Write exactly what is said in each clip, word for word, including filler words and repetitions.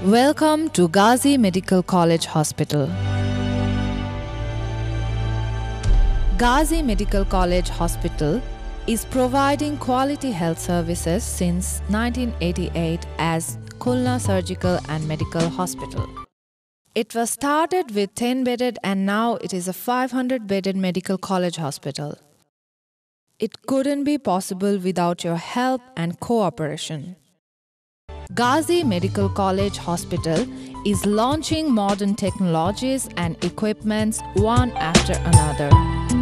Welcome to Ghazi Medical College Hospital. Ghazi Medical College Hospital is providing quality health services since nineteen eighty-eight as Khulna Surgical and Medical Hospital. It was started with ten bedded and now it is a five hundred bedded medical college hospital. It couldn't be possible without your help and cooperation. Ghazi Medical College Hospital is launching modern technologies and equipments one after another.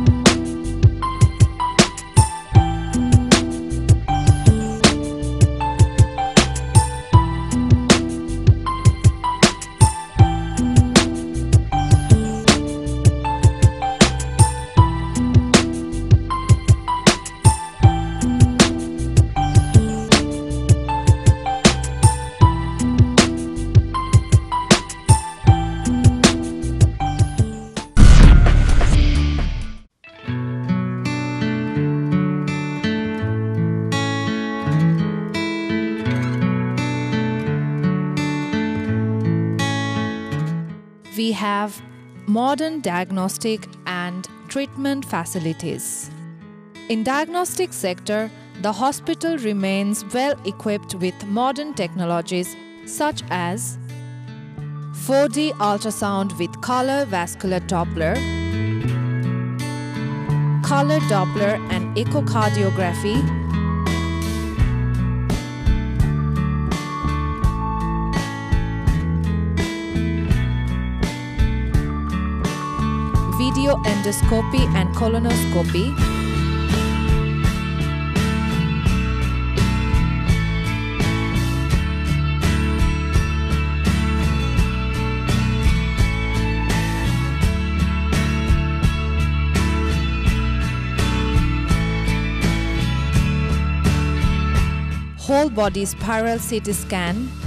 We have modern diagnostic and treatment facilities. In diagnostic sector, the hospital remains well equipped with modern technologies such as four D ultrasound with color vascular Doppler, color Doppler and echocardiography, video endoscopy and colonoscopy, whole body spiral C T scan,